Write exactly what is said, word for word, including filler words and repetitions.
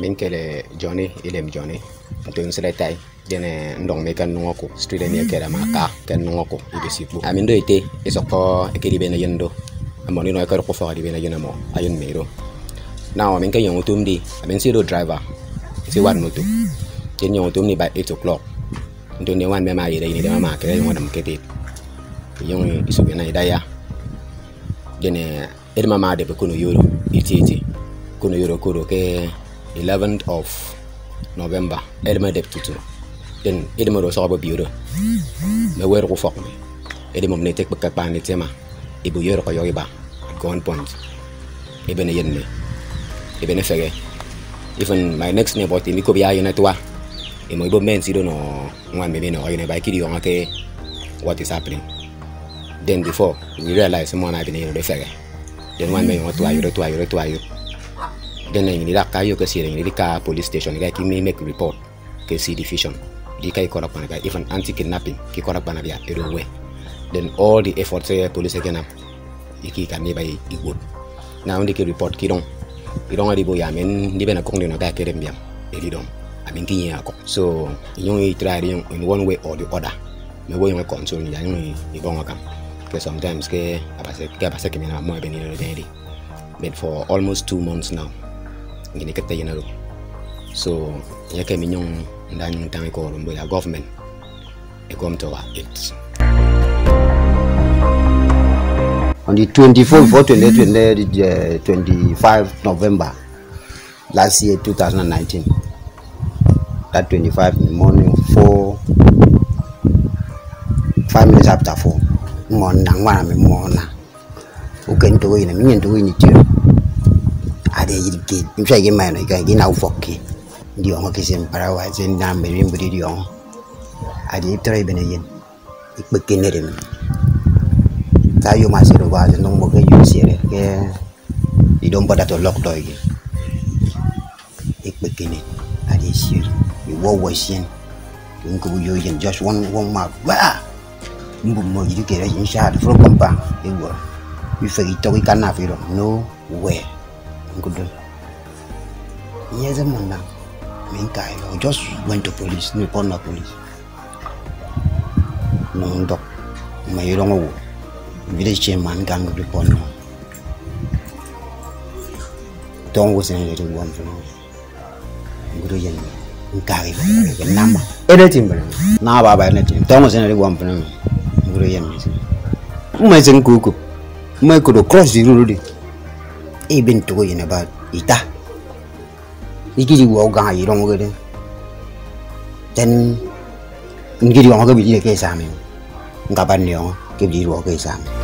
amin kele Johnny ilem Johnny to nsele tai dene ndong me kan ngoko street ne kera maka kan ngoko ibesibu amin do ite isoko ekedi bena yendo amoni no ka ko fa di bena yena mo ayon mero now amin kan yong tumdi amin zero driver si wan moto ten yong tumni by eight o'clock ndo ne wan me ma yede ni de ma kere yong dam kete yong isu bena idaya dene edma ma de ko no yoro iti iti kono yoro koro ke eleventh of November edma de tutu den edma ro so ba biuro me wer ko fok me edma ne tek ba pa ni tema ibu yoro ko yogi ba gon point ibene yenne ibene fege even my next neighbor ti mi ko biya yena twa e mo ibo men si do no ngwan me be no yene ba kidi yon ake what is happening. Then before we realize someone I been in the fege then one me yon twa yoro twa yoro twa yoro then I need a kayo kasi rin need ka police station guy ki me make report ke C division di kay korap na guy even anti kidnapping ki korap na biya everywhere then all the efforts say police again iki kan ni bay igod now ndi ki report ki dong idong adi bo ya men di bena kong ni na ka kerem biam eli dom amin ki ya ko so yung i try yung in one way or the other me wo yung control ni yung ibong akam ke sometimes ke abase ke abase ke mina mo be ni no dey but for almost two months now ngini kete yenaro so yake minyong ndani ntangi ko rumbo ya government e come to it on the twenty-fourth for twenty-five November last year two thousand nineteen that twenty-five in the morning four five minutes after four mona ngwana me mona ukento ina minyendo ini tiro ade yirike imsha yema no ga gina ufoke ndio ngokise mparawa zenda mbere mbere dio ade try bene yen ikbekenere me ta yo masiro ba no mo ke yusire ke idom pada to lock door igi ikbekene ade sir you wo wo sien nko yo yen just one one mark ba mbu mo yirike re insha from compound ewo we fegi to we kana firo no where good. Yes, I'm not. I just went to police, no corner police. No, doc. My wrong village chairman gang report. No. Don't was any little one for me. Good yen. Carry the number. Anything, now about anything. Don't was any one for me. Good yen. My son cook. My could cross the road. Even to in about ita. Iki wo ga yi rong ge then ngiri wo ga bi ke sa me. Nga ban yo ke bi wo ke sa me.